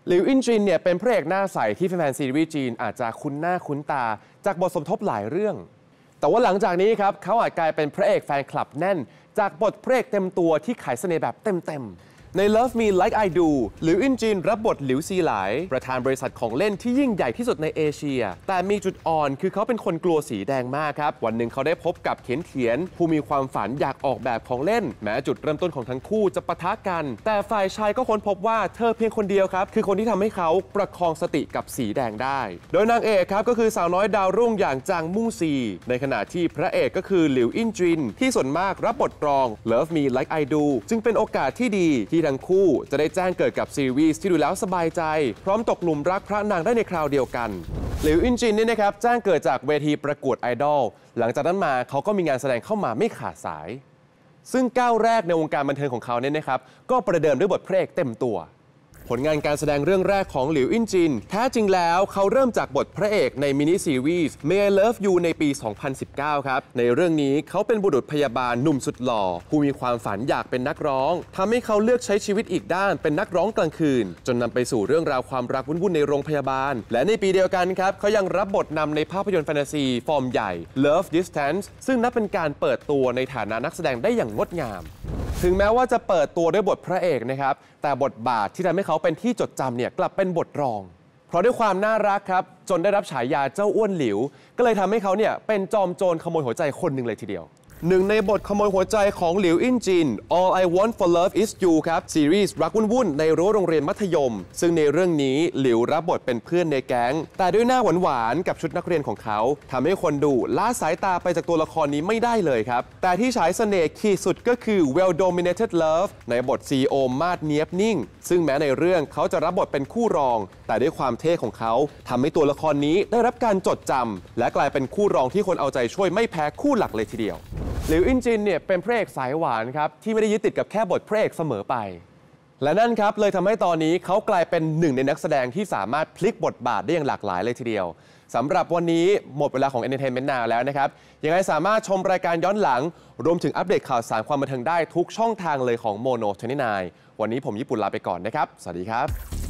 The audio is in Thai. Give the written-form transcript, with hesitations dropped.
หลิวอินจินเนี่ยเป็นพระเอกหน้าใสที่แฟนๆซีรีส์จีนอาจจะคุ้นหน้าคุ้นตาจากบทสมทบหลายเรื่องแต่ว่าหลังจากนี้ครับเขาอาจกลายเป็นพระเอกแฟนคลับแน่นจากบทพระเอกเต็มตัวที่ขายเสน่ห์แบบเต็มใน Love Me Like I Do หลิวอินจินรับบทหลิวซีหลายประธานบริษัทของเล่นที่ยิ่งใหญ่ที่สุดในเอเชียแต่มีจุดอ่อนคือเขาเป็นคนกลัวสีแดงมากครับวันหนึ่งเขาได้พบกับเขียนผู้มีความฝันอยากออกแบบของเล่นแม้จุดเริ่มต้นของทั้งคู่จะปะทะกันแต่ฝ่ายชายก็ค้นพบว่าเธอเพียงคนเดียวครับคือคนที่ทำให้เขาประคองสติกับสีแดงได้โดยนางเอกครับก็คือสาวน้อยดาวรุ่งอย่างจางมู่ซีในขณะที่พระเอกก็คือหลิวอินจินที่ส่วนมากรับบทรอง Love Me Like I Do จึงเป็นโอกาสที่ดีที่ทั้งคู่จะได้แจ้งเกิดกับซีรีส์ที่ดูแล้วสบายใจพร้อมตกหลุมรักพระนางได้ในคราวเดียวกันหลิวอินจินนี่นะครับแจ้งเกิดจากเวทีประกวดไอดอลหลังจากนั้นมาเขาก็มีงานแสดงเข้ามาไม่ขาดสายซึ่งก้าวแรกในวงการบันเทิงของเขาเนี่ยนะครับก็ประเดิมด้วยบทพระเอกเต็มตัวผลงานการแสดงเรื่องแรกของหลิวอินจินแท้จริงแล้วเขาเริ่มจากบทพระเอกในมินิซีรีส์ May I Love You ในปี 2019 ครับในเรื่องนี้เขาเป็นบุรุษพยาบาลหนุ่มสุดหล่อผู้มีความฝันอยากเป็นนักร้องทำให้เขาเลือกใช้ชีวิตอีกด้านเป็นนักร้องกลางคืนจนนำไปสู่เรื่องราวความรักวุ่นๆในโรงพยาบาลและในปีเดียวกันครับเขายังรับบทนำในภาพยนตร์แฟนตาซีฟอร์มใหญ่ Love Distance ซึ่งนับเป็นการเปิดตัวในฐานะนักแสดงได้อย่างงดงามถึงแม้ว่าจะเปิดตัวด้วยบทพระเอกนะครับแต่บทบาทที่ทำให้เขาเป็นที่จดจำเนี่ยกลับเป็นบทรองเพราะด้วยความน่ารักครับจนได้รับฉายาเจ้าอ้วนหลิวก็เลยทำให้เขาเนี่ยเป็นจอมโจรขโมยหัวใจคนหนึ่งเลยทีเดียวหนึ่งในบทขโมยหัวใจของหลิวอินจิน All I Want for Love Is You ครับซีรีส์รักวุ่นๆในรั้วโรงเรียนมัธยมซึ่งในเรื่องนี้หลิวรับบทเป็นเพื่อนในแก๊งแต่ด้วยหน้าหวานๆกับชุดนักเรียนของเขาทำให้คนดูละสายตาไปจากตัวละครนี้ไม่ได้เลยครับแต่ที่ฉายเสน่ห์ขีดสุดก็คือ Well Dominated Love ในบทซีโอมาดเนียบนิ่งซึ่งแม้ในเรื่องเขาจะรับบทเป็นคู่รองแต่ด้วยความเท่ของเขาทำให้ตัวละครนี้ได้รับการจดจำและกลายเป็นคู่รองที่คนเอาใจช่วยไม่แพ้คู่หลักเลยทีเดียวหลิวอินจินเนี่ยเป็นพระเอกสายหวานครับที่ไม่ได้ยึดติดกับแค่บทพระเอกเสมอไปและนั่นครับเลยทำให้ตอนนี้เขากลายเป็นหนึ่งในนักแสดงที่สามารถพลิกบทบาทได้อย่างหลากหลายเลยทีเดียวสำหรับวันนี้หมดเวลาของ Entertainment Now แล้วนะครับยังไงสามารถชมรายการย้อนหลังรวมถึงอัปเดตข่าวสารความบันเทิงได้ทุกช่องทางเลยของ Mono 29 วันนี้ผมญี่ปุ่นลาไปก่อนนะครับสวัสดีครับ